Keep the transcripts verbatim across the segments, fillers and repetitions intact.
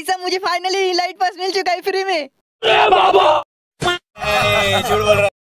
साहब मुझे finally elite pass मिल चुका है फ्री में। झूठ बोल रहा।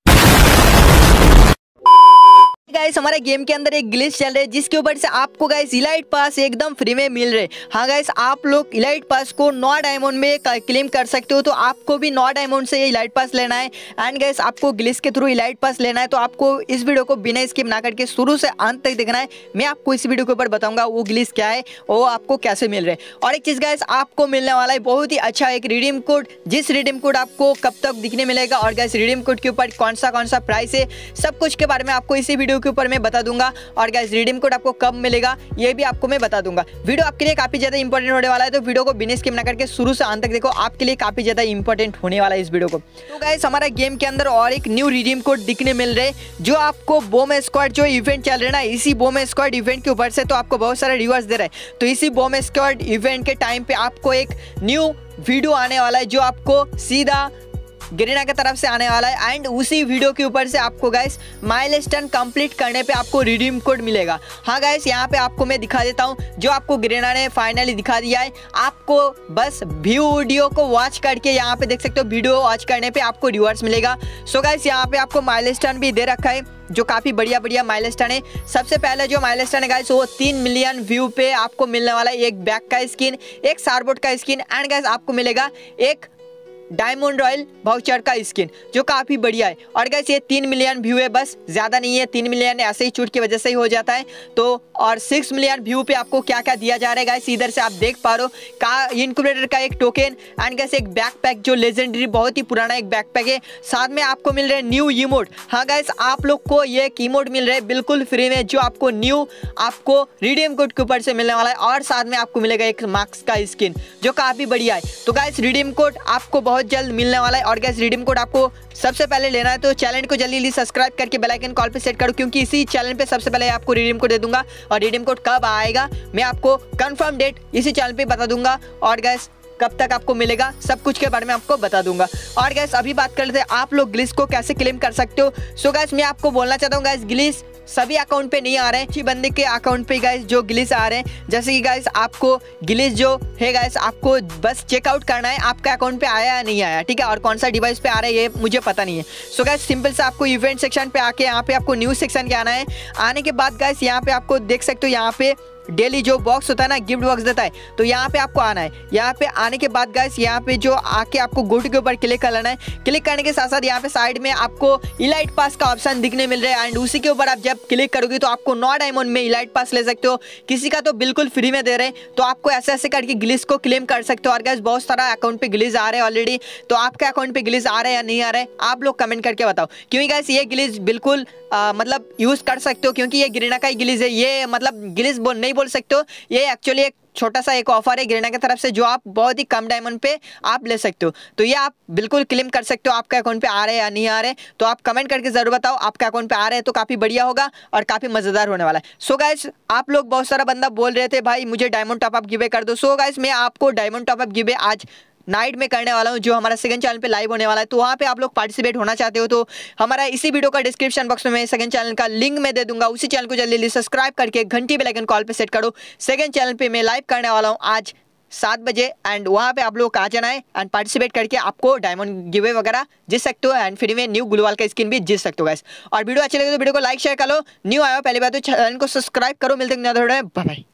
गाइस हमारे गेम के अंदर एक ग्लिच चल रहा है जिसके ऊपर से आपको गाइस इलाइट पास एकदम फ्री में मिल रहे। हाँ गाइस आप लोग इलाइट पास को नौ डायमंड में क्लेम कर सकते हो, तो आपको भी नौ डायमंड से ये इलाइट पास लेना है। एंड गाइस आपको ग्लिच के थ्रू इलाइट पास लेना है, तो आपको इस वीडियो को बिना स्किप ना करके शुरू से अंत तक देखना है। मैं आपको इस वीडियो के ऊपर बताऊंगा वो ग्लिच क्या है, वो आपको कैसे मिल रहे। और एक चीज गाइस आपको मिलने वाला है बहुत ही अच्छा एक रिडीम कोड, जिस रिडीम कोड आपको कब तक दिखने मिलेगा और गाइस रिडीम कोड के ऊपर कौन सा कौन सा प्राइस है, सब कुछ के बारे में आपको इसी वीडियो के ऊपर मैं बता दूंगा। और गाइस रिडीम कोड आपको कब मिलेगा ये भी आपको मैं बता दूंगा। वीडियो आपके लिए काफी ज्यादा इंपॉर्टेंट होने वाला है, तो वीडियो को बिना स्किप ना करके शुरू से अंत तक देखो, आपके लिए काफी ज्यादा इंपॉर्टेंट होने वाला है इस वीडियो को। तो गाइस हमारा गेम के अंदर और एक न्यू रिडीम कोड दिखने मिल रहे जो आपको बॉम स्क्वाड जो इवेंट चल रहा है ना, इसी बॉम स्क्वाड इवेंट के ऊपर से तो आपको बहुत सारे रिवॉर्ड्स दे रहा है। तो इसी बॉम स्क्वाड इवेंट के टाइम पे आपको एक न्यू वीडियो आने वाला है जो आपको सीधा गरीना की तरफ से आने वाला है। एंड उसी वीडियो के ऊपर से आपको गाइस माइलस्टोन कंप्लीट करने पे आपको रिडीम कोड मिलेगा। हाँ गाइस यहाँ पे आपको मैं दिखा देता हूँ जो आपको गरीना ने फाइनली दिखा दिया है। आपको बस व्यू वीडियो को वॉच करके यहाँ पे देख सकते हो, वीडियो वॉच करने पे आपको रिवॉर्ड्स मिलेगा। सो गाइस यहाँ पे आपको माइलस्टोन भी दे रखा है जो काफ़ी बढ़िया बढ़िया माइलस्टोन है। सबसे पहले जो माइलस्टोन है गाइस वो तीन मिलियन व्यू पे आपको मिलने वाला है एक बैग का स्किन, एक सारबोट का स्किन एंड गाइस आपको मिलेगा एक डायमंड रॉयल वाउचर का स्किन जो काफ़ी बढ़िया है। और गाइस ये तीन मिलियन व्यू है, बस ज़्यादा नहीं है, तीन मिलियन ऐसे ही चूट की वजह से ही हो जाता है। तो और सिक्स मिलियन व्यू पे आपको क्या क्या दिया जा रहा है गाइस इधर से आप देख पा रहे हो, का इनक्यूबेटर का एक टोकन एंड गाइस एक बैकपैक जो लेजेंडरी बहुत ही पुराना एक बैकपैक है। साथ में आपको मिल रहा है न्यू इमोट। हाँ गाइस आप लोग को ये एक इमोट मिल रहा है बिल्कुल फ्री में जो आपको न्यू आपको रिडीम कोड के ऊपर से मिलने वाला है। और साथ में आपको मिलेगा एक मार्क्स का स्किन जो काफ़ी बढ़िया है। तो गाइस रिडीम कोड आपको बहुत जल्द मिलने वाला है। और गाइस रिडीम कोड आपको सबसे पहले लेना है तो चैनल को जल्दी जल्दी सब्सक्राइब करके बेल आइकन कॉल पे सेट करो, क्योंकि इसी चैनल पे सबसे पहले आपको रिडीम कोड दे दूंगा। और रिडीम कोड कब आएगा मैं आपको कंफर्म डेट इसी चैनल पे बता दूंगा। और गाइस कब तक आपको मिलेगा सब कुछ के बारे में आपको बता दूंगा। और गाइस अभी बात कर लेते हैं आप लोग ग्लिच को कैसे क्लेम कर सकते हो। सो गाइस मैं आपको बोलना चाहता हूँ गाइस ग्लिच सभी अकाउंट पे नहीं आ रहे हैं, अच्छी बंदे के अकाउंट पे गाइस जो ग्लिच आ रहे हैं। जैसे कि गाइस आपको ग्लिच जो है गाइस आपको बस चेकआउट करना है आपका अकाउंट पे आया या नहीं आया, ठीक है। और कौन सा डिवाइस पे आ रहा है ये मुझे पता नहीं है। सो गाइस सिंपल से आपको इवेंट सेक्शन पे आके यहाँ पे आपको न्यूज सेक्शन के आना है। आने के बाद गाइस यहाँ पे आपको देख सकते हो यहाँ पे डेली जो बॉक्स होता है ना गिफ्ट बॉक्स देता है, तो यहाँ पे आपको आना है। यहाँ पे आने के बाद गाइस यहाँ पे जो आके आपको गो टू के ऊपर क्लिक कर लेना है। क्लिक करने के साथ साथ यहाँ पे साइड में आपको इलाइट पास का ऑप्शन दिखने मिल रहा है एंड उसी के ऊपर आप जब क्लिक करोगे तो आपको नौ डायमंड में इलाइट पास ले सकते हो। किसी का तो बिल्कुल फ्री में दे रहे हैं, तो आपको ऐसे ऐसे करके ग्लिच को क्लेम कर सकते हो। और गाइस बहुत सारा अकाउंट पे ग्लिच आ रहे हैं ऑलरेडी, तो आपके अकाउंट पे ग्लिच आ रहे हैं या नहीं आ रहे आप लोग कमेंट करके बताओ। क्योंकि गाइस ये ग्लिच बिल्कुल आ, मतलब यूज कर सकते हो, क्योंकि ये गरीना का ही ग्लिच है। ये मतलब ग्लिच बोल नहीं बोल सकते हो, ये एक्चुअली एक छोटा सा एक ऑफर है गरीना की तरफ से जो आप बहुत ही कम डायमंड पे आप ले सकते हो। तो ये आप बिल्कुल क्लेम कर सकते हो। आपके अकाउंट पे आ रहे हैं या नहीं आ रहे, तो आप कमेंट करके जरूर बताओ। आपके अकाउंट पे आ रहे हैं तो काफी बढ़िया होगा और काफी मजेदार होने वाला है। सो गाइस आप लोग बहुत सारा बंदा बोल रहे थे भाई मुझे डायमंड टॉपअप गिवे कर दो। सो गाइस मैं आपको डायमंड टॉपअप गिवे आज नाइट में करने वाला हूँ जो हमारा सेकंड चैनल पे लाइव होने वाला है। तो वहाँ पे आप लोग पार्टिसिपेट होना चाहते हो तो हमारा इसी वीडियो का डिस्क्रिप्शन बॉक्स में मैं सेकंड चैनल का लिंक मैं दे दूंगा। उसी चैनल को जल्दी जल्दी सब्सक्राइब करके घंटी बेल आइकन कॉल पे सेट करो। सेकंड चैनल पे मैं लाइव करने वाला हूँ आज सात बजे एंड वहाँ पे आप लोग आ जाना है एंड पार्टिसिपेट करके आपको डायमंड गिवे वगैरह जीत सकते हो एंड फ्री में न्यू ग्लूवाल का स्किन भी जीत सकते हो गाइस। और वीडियो अच्छी लगे तो वीडियो को लाइक शेयर कर लो। न्यू आया हो पहली बात तो चैनल को सब्सक्राइब करो। मिलते हैं बाय बाय।